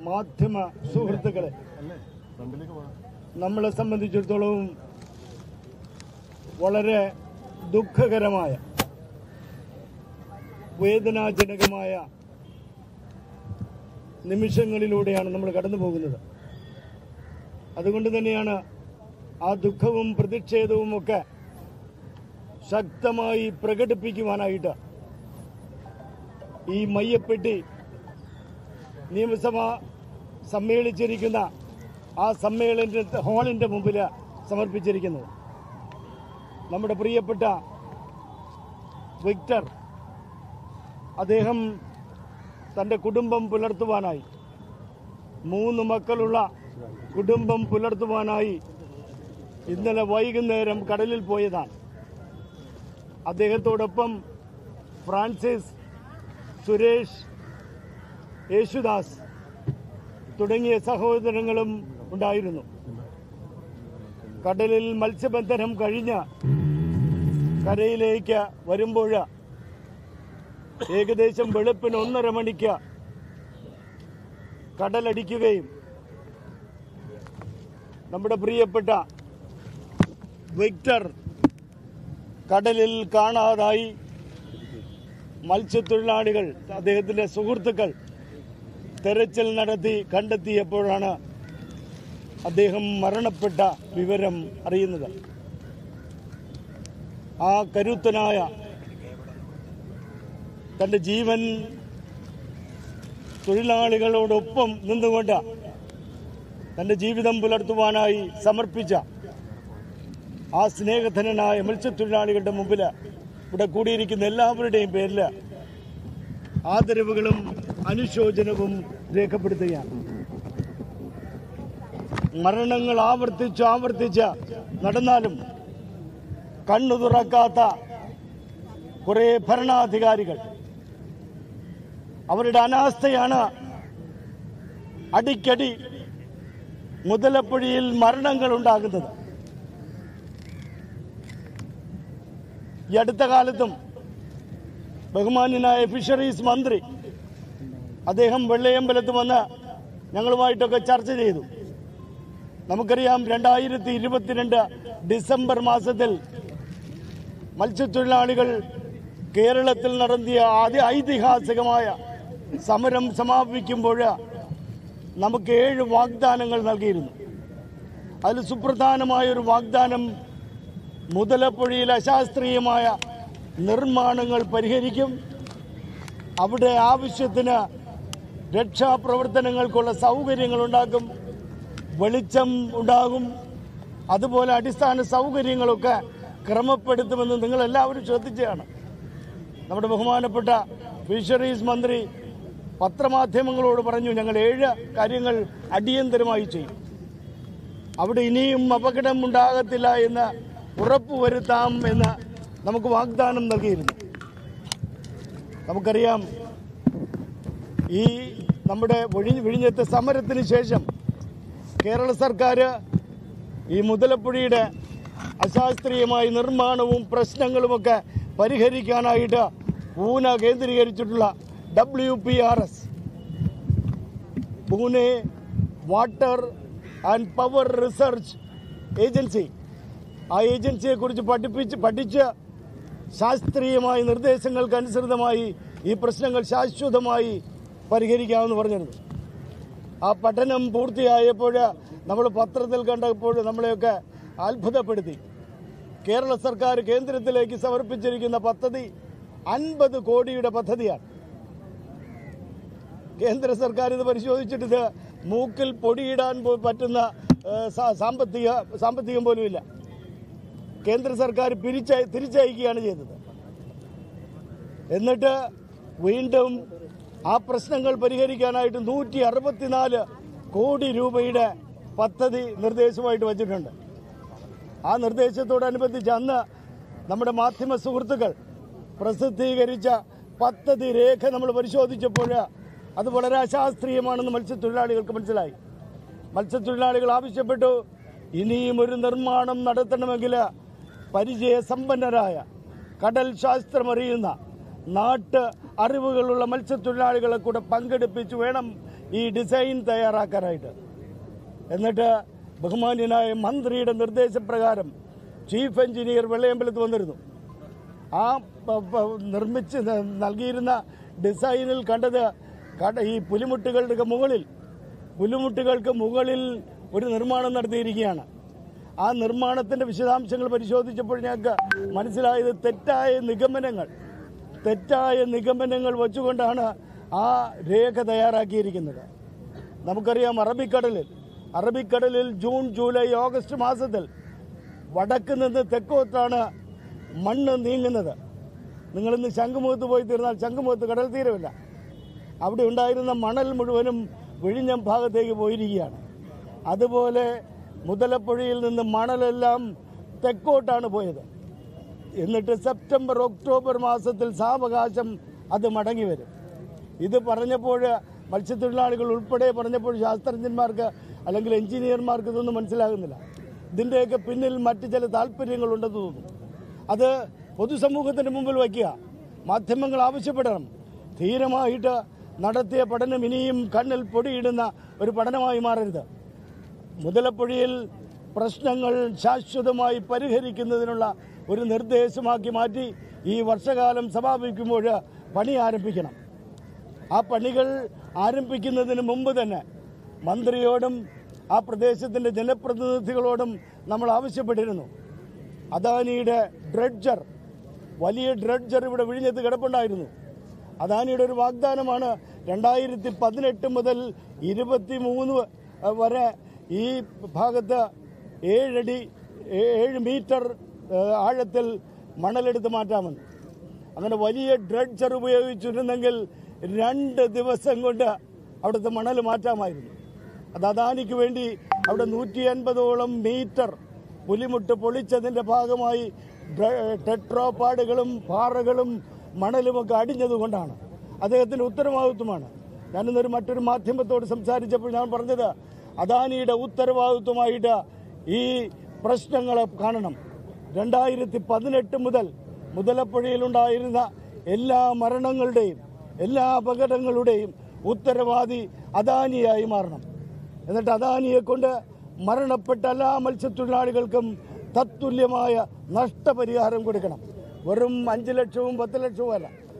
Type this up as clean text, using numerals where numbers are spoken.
മാധ്യമ സുഹൃത്തുക്കളെ, നമ്മളെ സംബന്ധിച്ചിടത്തോളം വളരെ ദുഃഖകരമായ വേദനാജനകമായ നിമിഷങ്ങളിലൂടെയാണ് നമ്മൾ കടന്നു പോകുന്നത്. അതുകൊണ്ട് തന്നെയാണ് ആ ദുഃഖവും പ്രതിഷേധവും ഒക്കെ ശക്തമായി പ്രകടിപ്പിക്കുവാനായിട്ട് ഈ മയ്യപ്പെട്ടി നിയമസഭ സമ്മേളിച്ചിരിക്കുന്ന ആ സമ്മേളന ഹാളിന്റെ മുമ്പിൽ സമർപ്പിച്ചിരിക്കുന്നത്. നമ്മുടെ പ്രിയപ്പെട്ട വിക്ടർ, അദ്ദേഹം തൻ്റെ കുടുംബം പുലർത്തുവാനായി, 3 മക്കളുള്ള കുടുംബം പുലർത്തുവാനായി ഇന്നലെ വൈകുന്നേരം കടലിൽ പോയതാണ്. അദ്ദേഹത്തോടൊപ്പം ഫ്രാൻസിസ്, സുരേഷ്, യേശുദാസ് തുടങ്ങിയ സഹോദരങ്ങളും ഉണ്ടായിരുന്നു. കടലിൽ മത്സ്യബന്ധനം കഴിഞ്ഞ് കരയിലേക്ക് വരുമ്പോൾ ഏകദേശം വെളുപ്പിന് 1:30 മണിക്ക് കടലടിക്കുകയും നമ്മുടെ പ്രിയപ്പെട്ട വിക്ടർ കടലിൽ കാണാതായി മത്സ്യത്തൊഴിലാളികൾ, അദ്ദേഹത്തിന്റെ സുഹൃത്തുക്കൾ തെരച്ചിൽ നടത്തി കണ്ടെത്തിയപ്പോഴാണ് അദ്ദേഹം മരണപ്പെട്ട വിവരം അറിയുന്നത്. ആ കരുത്തനായ, തന്റെ ജീവൻ തൊഴിലാളികളോടൊപ്പം നിന്നുകൊണ്ട് തന്റെ ജീവിതം പുലർത്തുവാനായി സമർപ്പിച്ച ആ സ്നേഹധനനായ മത്സ്യത്തൊഴിലാളികളുടെ മുമ്പിൽ ഇവിടെ കൂടിയിരിക്കുന്ന എല്ലാവരുടെയും പേരിൽ ആദരവുകളും അനുശോചനവും രേഖപ്പെടുത്തുകയാണ്. മരണങ്ങൾ ആവർത്തിച്ച് നടന്നാലും കണ്ണു തുറക്കാത്ത കുറെ ഭരണാധികാരികൾ, അവരുടെ അനാസ്ഥയാണ് അടിക്കടി മുതലപ്പുഴയിൽ മരണങ്ങൾ ഉണ്ടാകുന്നത്. ഈ അടുത്ത കാലത്തും ബഹുമാന്യനായ ഫിഷറീസ് മന്ത്രി അദ്ദേഹം വെള്ളയമ്പലത്ത് വന്ന് ഞങ്ങളുമായിട്ടൊക്കെ ചർച്ച ചെയ്തു. നമുക്കറിയാം, 2022 ഡിസംബർ മാസത്തിൽ മത്സ്യത്തൊഴിലാളികൾ കേരളത്തിൽ നടത്തിയ ഐതിഹാസികമായ സമരം സമാപിക്കുമ്പോൾ നമുക്ക് 7 വാഗ്ദാനങ്ങൾ നൽകിയിരുന്നു. അതിൽ സുപ്രധാനമായൊരു വാഗ്ദാനം മുതലപ്പുഴയിൽ അശാസ്ത്രീയമായ നിർമ്മാണങ്ങൾ പരിഹരിക്കും, അവിടെ ആവശ്യത്തിന് രക്ഷാപ്രവർത്തനങ്ങൾക്കുള്ള സൗകര്യങ്ങൾ ഉണ്ടാക്കും, വെളിച്ചം ഉണ്ടാകും, അതുപോലെ അടിസ്ഥാന സൗകര്യങ്ങളൊക്കെ ക്രമപ്പെടുത്തുമെന്ന് നിങ്ങളെല്ലാവരും ശ്രദ്ധിച്ചതാണ്. നമ്മുടെ ബഹുമാനപ്പെട്ട ഫിഷറീസ് മന്ത്രി പത്രമാധ്യമങ്ങളോട് പറഞ്ഞു, ഞങ്ങൾ 7 കാര്യങ്ങൾ അടിയന്തരമായി ചെയ്യും, അവിടെ ഇനിയും അപകടം ഉണ്ടാകത്തില്ല എന്ന് ഉറപ്പുവരുത്താം എന്ന് നമുക്ക് വാഗ്ദാനം നൽകിയിരുന്നു. നമുക്കറിയാം, ഈ നമ്മുടെ വിഴിഞ്ഞത്തെ സമരത്തിന് ശേഷം കേരള സർക്കാർ ഈ മുതലപ്പുഴയുടെ അശാസ്ത്രീയമായ നിർമ്മാണവും പ്രശ്നങ്ങളുമൊക്കെ പരിഹരിക്കാനായിട്ട് പൂന കേന്ദ്രീകരിച്ചിട്ടുള്ള WPRS, Pune water and power research agency, ആ ഏജൻസിയെക്കുറിച്ച് പഠിച്ച് ശാസ്ത്രീയമായ നിർദ്ദേശങ്ങൾക്കനുസൃതമായി ഈ പ്രശ്നങ്ങൾ ശാശ്വതമായി പരിഹരിക്കാമെന്ന് പറഞ്ഞിരുന്നു. ആ പഠനം പൂർത്തിയായപ്പോൾ നമ്മൾ പത്രത്തിൽ കണ്ടപ്പോൾ നമ്മളെയൊക്കെ അത്ഭുതപ്പെടുത്തി. കേരള സർക്കാർ കേന്ദ്രത്തിലേക്ക് സമർപ്പിച്ചിരിക്കുന്ന പദ്ധതി 50 കോടിയുടെ പദ്ധതിയാണ്. കേന്ദ്ര സർക്കാർ ഇത് പരിശോധിച്ചിട്ട് ഇത് മൂക്കിൽ പൊടിയിടാൻ പറ്റുന്ന സാമ്പത്തികം പോലുമില്ല. കേന്ദ്ര സർക്കാർ തിരിച്ചയക്കുകയാണ് ചെയ്തത്. എന്നിട്ട് വീണ്ടും ആ പ്രശ്നങ്ങൾ പരിഹരിക്കാനായിട്ട് 164 കോടി രൂപയുടെ പദ്ധതി നിർദ്ദേശമായിട്ട് വച്ചിട്ടുണ്ട്. ആ നിർദ്ദേശത്തോടനുബന്ധിച്ച് അന്ന് നമ്മുടെ മാധ്യമ സുഹൃത്തുക്കൾ പ്രസിദ്ധീകരിച്ച പദ്ധതി രേഖ നമ്മൾ പരിശോധിച്ചപ്പോൾ അത് വളരെ അശാസ്ത്രീയമാണെന്ന് മത്സ്യത്തൊഴിലാളികൾക്ക് മനസ്സിലായി. മത്സ്യത്തൊഴിലാളികൾ ആവശ്യപ്പെട്ടു, ഇനിയും ഒരു നിർമ്മാണം നടത്തണമെങ്കിൽ പരിചയസമ്പന്നരായ, കടൽ ശാസ്ത്രമറിയുന്ന, നാട്ട് അറിവുകളുള്ള മത്സ്യത്തൊഴിലാളികളെ കൂടെ പങ്കെടുപ്പിച്ച് വേണം ഈ ഡിസൈൻ തയ്യാറാക്കാനായിട്ട്. എന്നിട്ട് ബഹുമാന്യനായ മന്ത്രിയുടെ നിർദ്ദേശപ്രകാരം ചീഫ് എഞ്ചിനീയർ വെള്ളയമ്പലത്ത് വന്നിരുന്നു. ആ നിർമ്മിച്ച് നൽകിയിരുന്ന ഡിസൈനിൽ കണ്ടത് ഈ പുലിമുട്ടുകൾക്ക് മുകളിൽ ഒരു നിർമ്മാണം നടത്തിയിരിക്കുകയാണ്. ആ നിർമ്മാണത്തിൻ്റെ വിശദാംശങ്ങൾ പരിശോധിച്ചപ്പോൾ ഞങ്ങൾക്ക് മനസ്സിലായത് തെറ്റായ നിഗമനങ്ങൾ വെച്ചുകൊണ്ടാണ് ആ രേഖ തയ്യാറാക്കിയിരിക്കുന്നത്. നമുക്കറിയാം അറബിക്കടലിൽ ജൂൺ, ജൂലൈ, ഓഗസ്റ്റ് മാസത്തിൽ വടക്ക് നിന്ന് തെക്കോട്ടാണ് മണ്ണ് നീങ്ങുന്നത്. നിങ്ങളിന്ന് ശംഖുമുഖത്ത് പോയി തീർന്നാൽ ശംഖുമുഖത്ത് കടൽ തീരമില്ല. അവിടെ ഉണ്ടായിരുന്ന മണൽ മുഴുവനും വിഴിഞ്ഞം ഭാഗത്തേക്ക് പോയിരിക്കുകയാണ്. അതുപോലെ മുതലപ്പുഴയിൽ നിന്ന് മണലെല്ലാം തെക്കോട്ടാണ് പോയത്. എന്നിട്ട് സെപ്റ്റംബർ, ഒക്ടോബർ മാസത്തിൽ സാവകാശം അത് മടങ്ങി വരും. ഇത് പറഞ്ഞപ്പോൾ മത്സ്യത്തൊഴിലാളികൾ ഉൾപ്പെടെ പറഞ്ഞപ്പോൾ ശാസ്ത്രജ്ഞന്മാർക്ക് അല്ലെങ്കിൽ എഞ്ചിനീയർമാർക്ക് ഇതൊന്നും മനസ്സിലാകുന്നില്ല. ഇതിൻ്റെയൊക്കെ പിന്നിൽ മറ്റ് ചില താല്പര്യങ്ങളുണ്ടെന്ന് തോന്നുന്നു. അത് പൊതുസമൂഹത്തിന് മുമ്പിൽ വയ്ക്കുക. മാധ്യമങ്ങൾ ആവശ്യപ്പെടണം. ധീരമായിട്ട് നടത്തിയ പഠനം ഇനിയും കണ്ണിൽ പൊടിയിടുന്ന ഒരു പഠനമായി മാറരുത്. മുതലപ്പുഴയിൽ പ്രശ്നങ്ങൾ ശാശ്വതമായി പരിഹരിക്കുന്നതിനുള്ള ഒരു നിർദ്ദേശമാക്കി മാറ്റി ഈ വർഷകാലം സമാപിക്കുമ്പോൾ പണി ആരംഭിക്കണം. ആ പണികൾ ആരംഭിക്കുന്നതിന് മുമ്പ് തന്നെ മന്ത്രിയോടും ആ പ്രദേശത്തിൻ്റെ ജനപ്രതിനിധികളോടും നമ്മൾ ആവശ്യപ്പെട്ടിരുന്നു. അദാനിയുടെ വലിയ ഡ്രഡ്ജർ ഇവിടെ വിഴിഞ്ഞത്ത് കിടപ്പുണ്ടായിരുന്നു. അദാനിയുടെ ഒരു വാഗ്ദാനമാണ് 2018 മുതൽ 23 വരെ ഈ ഭാഗത്ത് 7 മീറ്റർ ആഴത്തിൽ മണലെടുത്ത് മാറ്റാമെന്ന്. അങ്ങനെ വലിയ ഡ്രഡ്ജർ ഉപയോഗിച്ചിരുന്നെങ്കിൽ 2 ദിവസം കൊണ്ട് അവിടുത്തെ മണൽ മാറ്റാമായിരുന്നു. അത് അദാനിക്ക് വേണ്ടി അവിടെ 150ഓളം മീറ്റർ പുലിമുട്ട് പൊളിച്ചതിൻ്റെ ഭാഗമായി ടെട്രോപാഡുകളും പാറകളും മണലുമൊക്കെ അടിഞ്ഞതുകൊണ്ടാണ്. അദ്ദേഹത്തിൻ്റെ ഉത്തരവാദിത്വമാണ്. ഞാനിന്നൊരു മറ്റൊരു മാധ്യമത്തോട് സംസാരിച്ചപ്പോൾ ഞാൻ പറഞ്ഞത്, അദാനിയുടെ ഉത്തരവാദിത്വമായിട്ട് ഈ പ്രശ്നങ്ങളെ കാണണം. 2018 മുതൽ മുതലപ്പുഴയിലുണ്ടായിരുന്ന എല്ലാ മരണങ്ങളുടെയും എല്ലാ അപകടങ്ങളുടെയും ഉത്തരവാദി അദാനിയായി മാറണം. എന്നിട്ട് അദാനിയെ കൊണ്ട് മരണപ്പെട്ട എല്ലാ മത്സ്യത്തൊഴിലാളികൾക്കും തത്തുല്യമായ നഷ്ടപരിഹാരം കൊടുക്കണം. വെറും 5 ലക്ഷവും 10 ലക്ഷവും അല്ല.